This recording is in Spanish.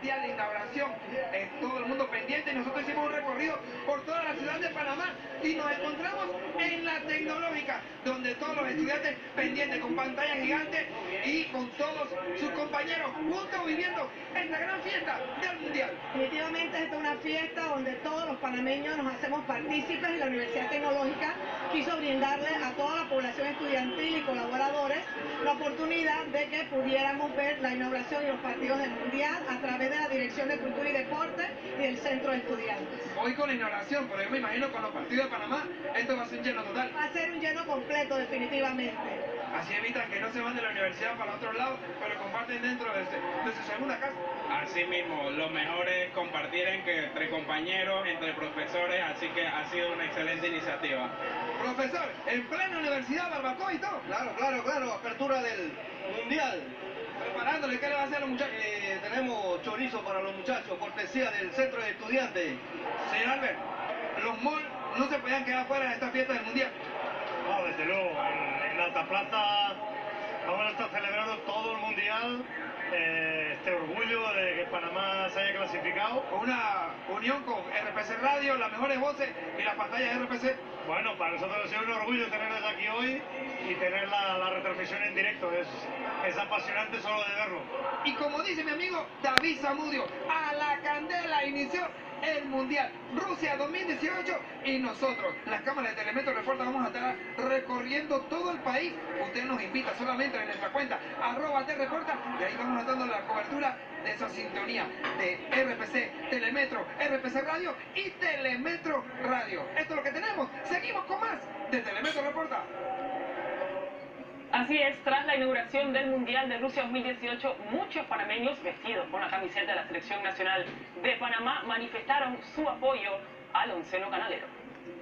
día de inauguración. Todo el mundo pendiente y nosotros hicimos un recorrido por toda la ciudad de Panamá y nos encontramos en la Tecnológica, donde todos los estudiantes pendientes con pantallas gigantes y con todos sus compañeros juntos viviendo esta gran fiesta del Mundial. Definitivamente esta es una fiesta donde todos los panameños nos hacemos partícipes y la Universidad Tecnológica quiso brindarle a toda la población estudiantil y colaboradores la oportunidad de que pudiéramos ver la inauguración y los partidos del Mundial a través de la Dirección de Cultura y Deporte y del Centro de Estudiantes. Hoy con la inauguración, pero yo me imagino con los partidos de Panamá, esto va a ser un lleno total. Va a ser un lleno completo, definitivamente. Así evitan que no se van de la universidad para otro lado, pero comparten dentro de su segunda casa. Así mismo, lo mejor es compartir entre compañeros, entre profesores, así que ha sido una excelente iniciativa. Profesor, en plena universidad, barbacoa y todo. Claro, apertura del Mundial. Preparándole, ¿qué le va a hacer a los muchachos? Tenemos chorizo para los muchachos, cortesía del Centro de Estudiantes. Señor Albert, los malls no se podían quedar fuera de esta fiesta del Mundial. No, desde luego, en Alta Plaza vamos a estar celebrando todo el Mundial, este orgullo de que Panamá se haya clasificado. Con una unión con RPC Radio, las mejores voces y las pantallas de RPC. Bueno, para nosotros ha sido un orgullo tenerles aquí hoy y tener la retransmisión en directo, es apasionante solo de verlo. Y como dice mi amigo David Zamudio, a la candela inició el Mundial Rusia 2018 y nosotros, las cámaras de Telemetro Reporta, vamos a estar recorriendo todo el país. Usted nos invita solamente en nuestra cuenta @T-Reporta y ahí vamos dando la cobertura de esa sintonía de RPC, Telemetro, RPC Radio y Telemetro Radio. Esto es lo que tenemos. Seguimos con más de Telemetro Reporta. Así es, tras la inauguración del Mundial de Rusia 2018, muchos panameños vestidos con la camiseta de la Selección Nacional de Panamá manifestaron su apoyo al onceno canalero.